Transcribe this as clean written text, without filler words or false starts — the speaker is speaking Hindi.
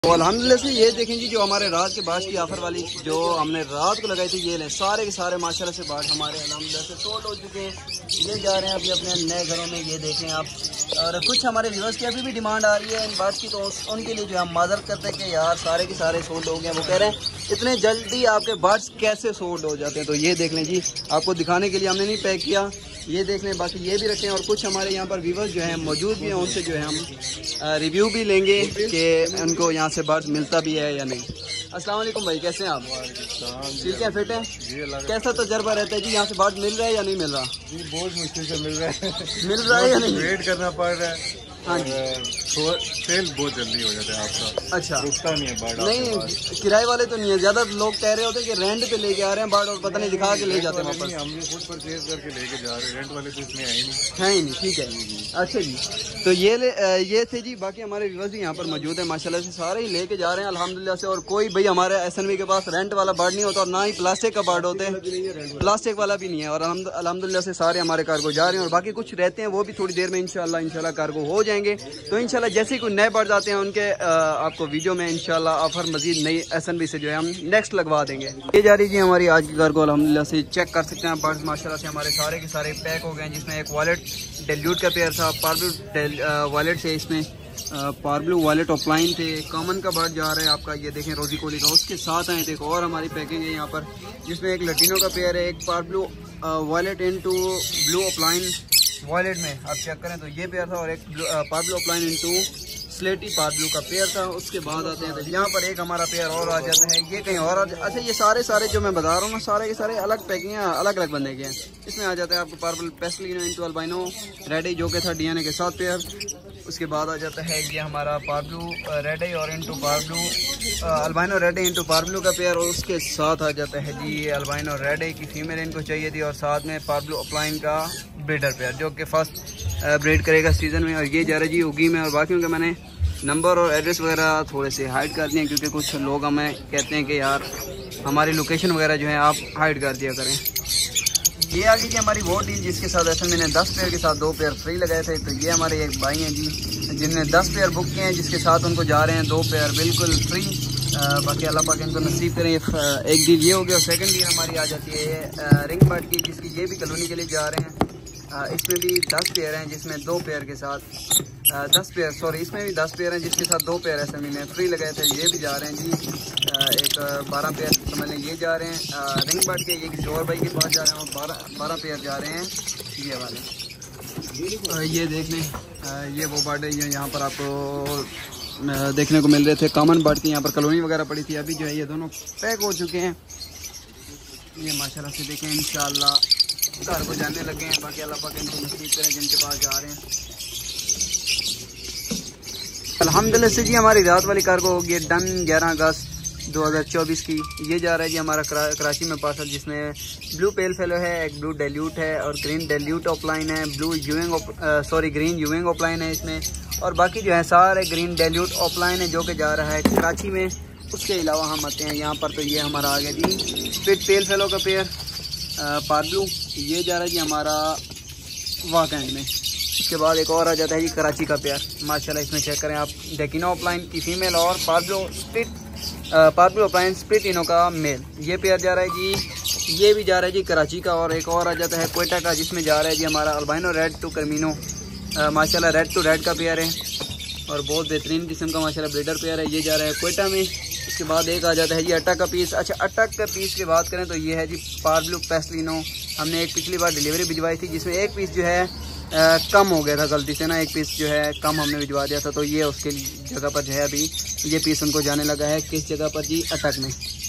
तो अल्हम्दुलिल्लाह से ये देखें जी, जो हमारे रात के बाढ़ की ऑफर वाली जो हमने रात को लगाई थी, ये लें सारे के सारे माशाल्लाह से बाढ़ हमारे अल्हम्दुलिल्लाह से सोल्ड हो चुके हैं। ये जा रहे हैं अभी अपने नए घरों में, ये देखें आप। और कुछ हमारे व्यूअर्स की अभी भी डिमांड आ रही है इन बाढ़ की, तो उनके लिए जो हम माजरत करते हैं कि यार सारे के सारे सोल्ड हो गए। वो कह रहे हैं इतने जल्दी आपके बाढ़ कैसे सोल्ड हो जाते हैं। तो ये देख लें जी, आपको दिखाने के लिए हमने नहीं पैक किया, ये देख लें। बाकी ये भी रखें और कुछ हमारे यहाँ पर व्यूअर्स जो हैं मौजूद भी हैं, उनसे जो है हम रिव्यू भी लेंगे कि उनको यहाँ से बर्ड मिलता भी है या नहीं। अस्सलाम वालेकुम भाई, कैसे हैं आप? ठीक है, फिट हैं? कैसा तजर्बा रहता है जी, यहाँ से बर्ड मिल रहा है या नहीं मिल रहा? जी बहुत मुश्किल से मिल रहा है। मिल रहा है या नहीं? वेट करना पड़ रहा है। हाँ जी, सेल बहुत जल्दी हो जाता है आपका। अच्छा, रुकता नहीं है बर्ड। नहीं किराए वाले तो नहीं है, ज्यादा लोग कह रहे होते हैं कि रेंट पे लेके आ रहे हैं बर्ड और पता नहीं दिखा के ले जाते हैं वापस। हम भी खुद परचेज करके लेके जा रहे हैं, रेंट वाले तो इसमें है ही नहीं। है ही नहीं, ठीक है। अच्छा जी, तो ये थे जी। बाकी हमारे व्यूअर्स भी यहाँ पर मौजूद है माशाल्लाह से, सारे ही लेके जा रहे हैं अल्हम्दुलिल्लाह से। और कोई भाई हमारे SNV के पास रेंट वाला बर्ड नहीं होता और ना ही प्लास्टिक का बर्ड होते हैं, प्लास्टिक वाला भी नहीं है। और अल्हम्दुलिल्लाह से सारे हमारे कार्गो जा रहे हैं और बाकी कुछ रहते हैं, वो भी थोड़ी देर में इंशाल्लाह कार्गो हो जाएंगे। तो इंशाल्लाह जैसे ही कोई नए बर्ड आते हैं उनके आपको वीडियो में इंशाल्लाह ऑफर मजीद नई SNV से जो है हम नेक्स्ट लगवा देंगे। ये जा रही जी हमारी आज की कार्गो अल्हम्दुलिल्लाह से। चेक कर सकते हैं बर्ड्स माशाल्लाह से हमारे सारे के सारे पैक हो गए हैं, जिसमें एक वॉलेट डेल्यूट का पेयर था, पार्ब्लू वॉलेट से, इसमें पार्ब्लू वॉलेट ऑफलाइन थे। कॉमन का बर्ड जा रहा है आपका, ये देखें रोजी कोली का। उसके साथ आए थे और हमारी पैकिंग है यहाँ पर, जिसमें एक लटीनो का पेयर है, एक parblue violet into blue opaline violet में आप चेक करें तो ये पेयर था, और एक पार्ब्लू ऑफलाइन इनटू स्लेटी पार्ब्लू का पेयर था। उसके बाद आते हैं तो यहाँ पर एक हमारा पेयर और आ जाता है, ये कहीं और अच्छा, ये सारे जो मैं बता रहा हूँ ना, सारे के सारे अलग पैकिंग हैं, अलग अलग बंदे के हैं। इसमें आ जाता है आपको parblue pastelino into albino ready, जो कि था DNA के साथ पेयर। उसके बाद आ जाता है ये हमारा पार्ब्लू रेडी और into parblue albino ready into parblue का पेयर। और उसके साथ आ जाता है जी अल्बाइनो रेडी की फीमेल इनको चाहिए थी, और साथ में पार्ब्लू ऑफलाइन का ब्रीडर पेयर, जो कि फर्स्ट ब्रीड करेगा सीजन में। और ये जा रहा है जी उगी में। और बाकियों के मैंने नंबर और एड्रेस वगैरह थोड़े से हाइड कर दिए, क्योंकि कुछ लोग हमें कहते हैं कि यार हमारी लोकेशन वगैरह जो है आप हाइड कर दिया करें। ये आ गई जी हमारी वो डील, जिसके साथ ऐसे मैंने 10 पेयर के साथ 2 पेयर फ्री लगाए थे। तो ये हमारे एक भाई हैं जी, जिनने 10 पेयर बुक किए हैं, जिसके साथ उनको जा रहे हैं 2 पेयर बिल्कुल फ्री। बाकी अल्लाह पाक इनको नसीब करें। एक डील ये हो गया। और सेकंड डील हमारी आ जाती है रिंग बर्ड की, जिसकी ये भी कॉलोनी के लिए जा रहे हैं। इसमें भी 10 पेयर हैं, जिसमें 2 पेयर के साथ 10 पेयर, सॉरी इसमें भी 10 पेयर हैं, जिसके साथ 2 पेयर ऐसे मैंने फ्री लगाए थे। ये भी जा रहे हैं जी एक 12 पेयर समझ लें, ये जा रहे हैं रिंग बर्ड के, ये किशोर भाई के पास जा रहे हैं। और 12 पेयर जा रहे हैं ये वाले। ये देख लें, ये वो बर्ड है, ये यहाँ पर आपको देखने को मिल रहे थे कॉमन बर्ड की, यहाँ पर कॉलोनी वगैरह पड़ी थी। अभी जो है ये दोनों पैक हो चुके हैं। ये माशाल्लाह से देखें इंशाल्लाह घर को जाने लगे हैं। बाकी अल्लाह पाक इनको नसीब करें जिनके पास जा रहे हैं। अल्हम्दुलिल्लाह से जी हमारी रात वाली कार्गो होगी डन 11 अगस्त 2024 की। ये जा रहा है जी हमारा कराची में पार्सल, जिसमें ब्लू पेल फेलो है, एक ब्लू डेल्यूट है और ग्रीन डेल्यूट ऑफलाइन है, blue euwing green euwing opaline है इसमें। और बाकी जो है सारे ग्रीन डेल्यूट ऑफलाइन है, जो कि जा रहा है कराची में। उसके अलावा हम आते हैं यहाँ पर, तो ये हमारा आ गया जी स्पिट पेल फेलो का पेयर पार्ब्लू, ये जा रहा है जी हमारा वाकैंड में। इसके बाद एक और आ जाता है जी कराची का पेयर माशाल्लाह। इसमें चेक करें आप, डेकिनो ऑफलाइन की फीमेल और पार्ब्लू ऑफलाइन स्प्लिट इनो का मेल, ये पेयर जा रहा है जी। ये भी जा रहा है जी कराची का। और एक और आ जाता है क्वेटा का, जिसमें जा रहा है जी हमारा अल्बाइनो रेड टू कर्मिनो माशाल्लाह, रेड टू रेड का पेयर है और बहुत बेहतरीन किस्म का माशाल्लाह ब्रीडर पेयर है। ये जा रहा है क्वेटा में। इसके बाद एक आ जाता है जी अटक का पीस। अच्छा, अटक का पीस की बात करें तो ये है जी पार्ब्लू पेस्टलिनो। हमने एक पिछली बार डिलीवरी भिजवाई थी, जिसमें एक पीस जो है कम हो गया था गलती से ना, एक पीस जो है कम हमने भिजवा दिया था। तो ये उसके जगह पर जो है अभी ये पीस उनको जाने लगा है, किस जगह पर जी अटक में।